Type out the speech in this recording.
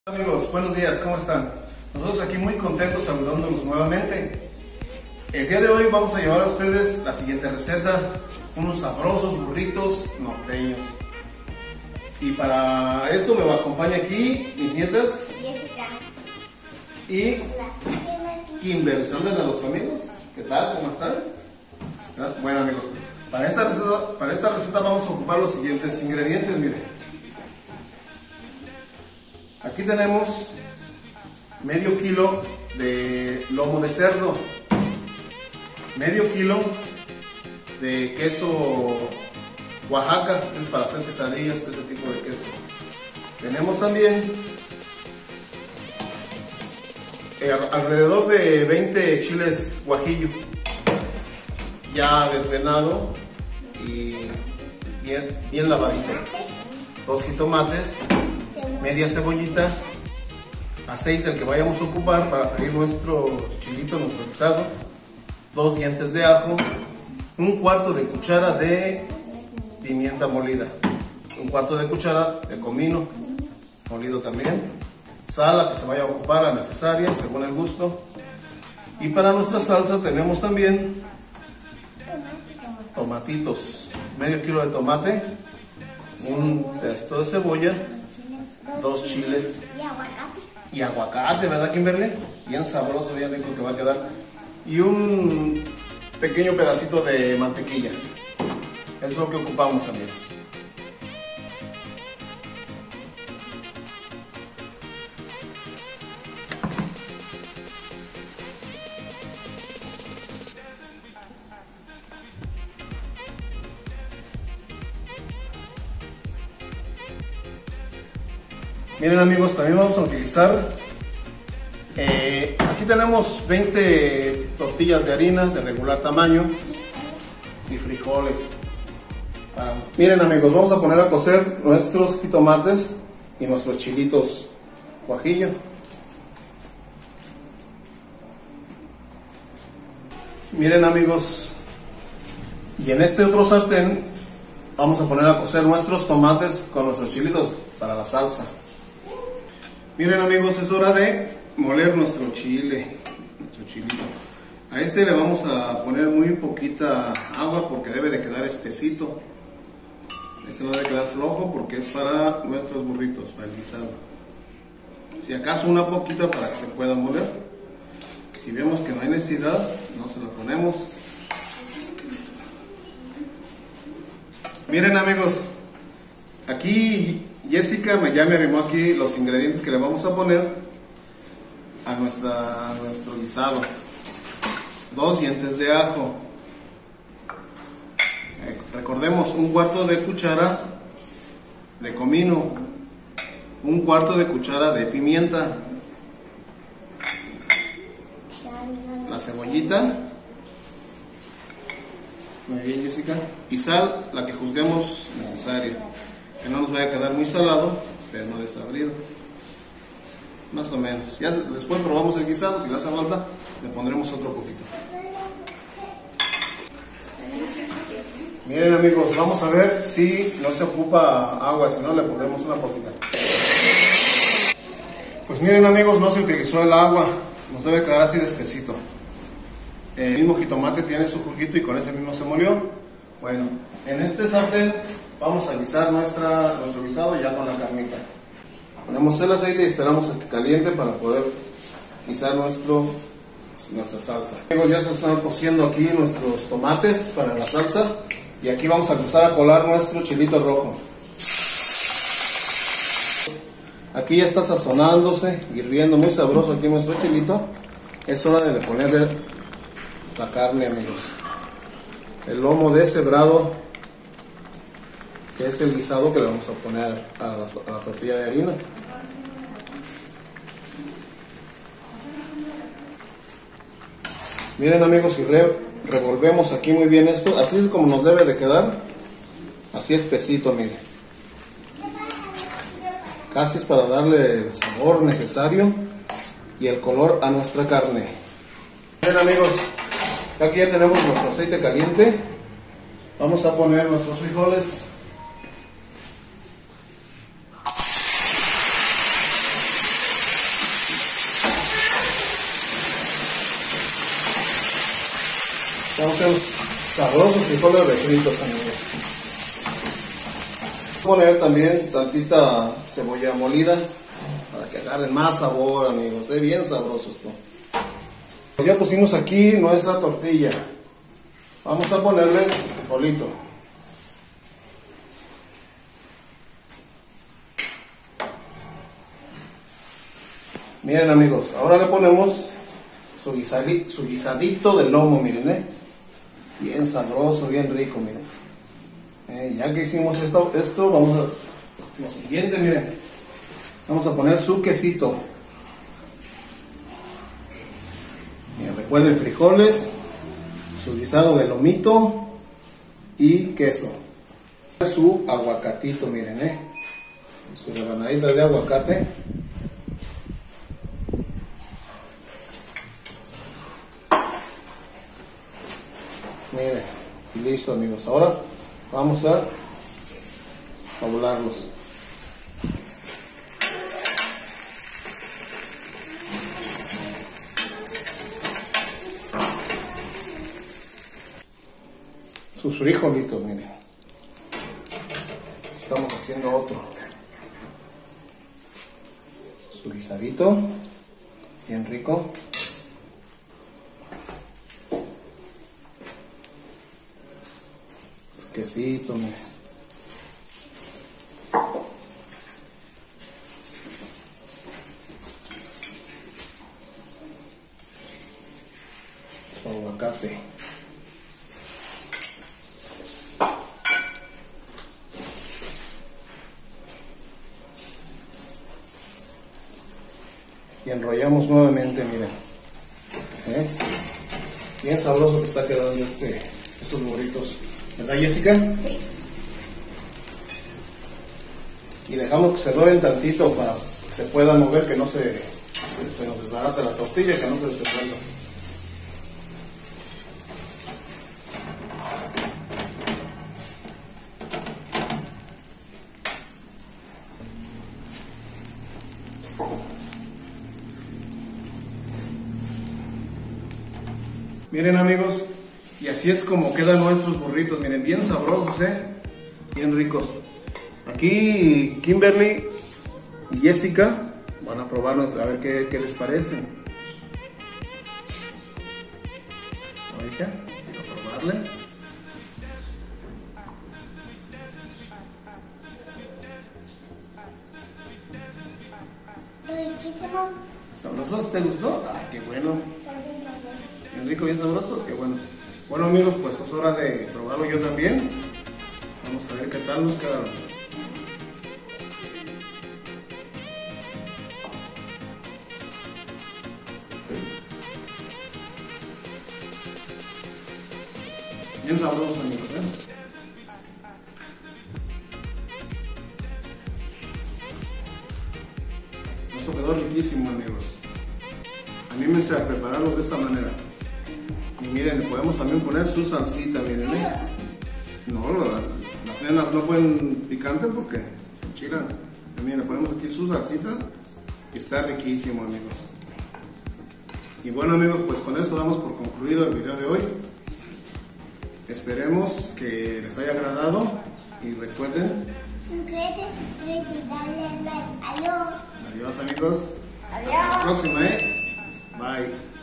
Hola amigos, buenos días, ¿cómo están? Nosotros aquí muy contentos saludándolos nuevamente. El día de hoy vamos a llevar a ustedes la siguiente receta, unos sabrosos burritos norteños. Y para esto me acompaña aquí mis nietas Jessica y Kimber. Saluden a los amigos. ¿Qué tal? ¿Cómo están? Bueno amigos, para esta receta vamos a ocupar los siguientes ingredientes, miren. Aquí tenemos medio kilo de lomo de cerdo, medio kilo de queso Oaxaca, es para hacer quesadillas, este tipo de queso. Tenemos también alrededor de 20 chiles guajillo, ya desvenado y bien lavadito. 2 jitomates, media cebollita, aceite el que vayamos a ocupar para freír nuestros chilitos, nuestro guisado, 2 dientes de ajo, 1/4 de cuchara de pimienta molida, 1/4 de cuchara de comino molido también, sal la que se vaya a ocupar, la necesaria según el gusto. Y para nuestra salsa tenemos también tomatitos, medio kilo de tomate, un pedacito de cebolla, 2 chiles y aguacate, ¿verdad, Kimberly? Bien sabroso, bien rico que va a quedar. Y un pequeño pedacito de mantequilla. Eso es lo que ocupamos, amigos. Miren amigos, también vamos a utilizar, aquí tenemos 20 tortillas de harina de regular tamaño y frijoles. Miren amigos, vamos a poner a cocer nuestros jitomates y nuestros chilitos guajillo. Miren amigos, y en este otro sartén vamos a poner a cocer nuestros tomates con nuestros chilitos para la salsa. Miren amigos, es hora de moler nuestro chile, nuestro chilito. A este le vamos a poner muy poquita agua porque debe de quedar espesito. Este no debe quedar flojo porque es para nuestros burritos, para el guisado. Si acaso una poquita para que se pueda moler. Si vemos que no hay necesidad, no se la ponemos. Miren amigos, aquí Jessica ya me arrimó aquí los ingredientes que le vamos a poner a nuestro guisado. 2 dientes de ajo. Recordemos, 1/4 de cuchara de comino, 1/4 de cuchara de pimienta, la cebollita, muy bien Jessica, y sal, la que juzguemos necesaria. Que no nos vaya a quedar muy salado, pero no desabrido. Más o menos. Ya después probamos el guisado, si le hace falta, le pondremos otro poquito. Miren amigos, vamos a ver si no se ocupa agua, si no le pondremos una poquita. Pues miren amigos, no se utilizó el agua, nos debe quedar así de espesito. El mismo jitomate tiene su juguito y con ese mismo se molió. Bueno, en este sartén vamos a guisar nuestro guisado ya con la carnita. Ponemos el aceite y esperamos a que caliente para poder guisar nuestra salsa. Amigos, ya se están cociendo aquí nuestros tomates para la salsa y aquí vamos a empezar a colar nuestro chilito rojo. Aquí ya está sazonándose, hirviendo muy sabroso aquí nuestro chilito. Es hora de ponerle la carne, amigos. El lomo deshebrado, que es el guisado que le vamos a poner a la tortilla de harina. Miren amigos, si revolvemos aquí muy bien esto, así es como nos debe de quedar, así espesito, miren. Casi es para darle el sabor necesario y el color a nuestra carne. Miren amigos, aquí ya tenemos nuestro aceite caliente. Vamos a poner nuestros frijoles. Vamos a hacer sabrosos frijoles refritos, amigos. Voy a poner también tantita cebolla molida para que agarren más sabor, amigos. Es bien sabroso esto. Pues ya pusimos aquí nuestra tortilla. Vamos a ponerle frijolito. Miren, amigos, ahora le ponemos su guisadito de lomo, miren, bien sabroso, bien rico, miren. Ya que hicimos esto, vamos a lo siguiente, miren, vamos a poner su quesito. Miren, recuerden, frijoles, su guisado de lomito y queso. Su aguacatito, miren, su rebanadita de aguacate. Miren, y listo, amigos. Ahora vamos a volarlos. Sus frijolitos, miren. Estamos haciendo otro. Su guisadito, bien rico. Quesito, miren. Aguacate. Y enrollamos nuevamente, miren. Bien sabroso que está quedando estos burritos. ¿Verdad, Jessica? Sí. Y dejamos que se doren tantito para que se pueda mover, que no se nos desbarate la tortilla, que no se desprenda. Miren, amigos, y así es como quedan nuestros burritos, miren, bien sabrosos, bien ricos. Aquí Kimberly y Jessica van a probarlos, a ver qué les parecen. Oiga, a probarle. Riquísimo. ¿Sabrosos? ¿Te gustó? Ah, qué bueno. Bien sabroso. Bien rico, bien sabroso, qué bueno. Bueno, amigos, pues es hora de probarlo yo también. Vamos a ver qué tal nos quedaron. Bien sabrosos, amigos, Esto quedó riquísimo, amigos. Anímense a prepararlos de esta manera. Y miren, le podemos también poner su salsita, miren, No, las nenas no pueden picante porque se enchilan. Miren, le ponemos aquí su salsita y está riquísimo, amigos. Y bueno, amigos, pues con esto damos por concluido el video de hoy. Esperemos que les haya agradado y recuerden. Suscríbete y dale like. Adiós. Adiós, amigos. Adiós. Hasta la próxima, Bye.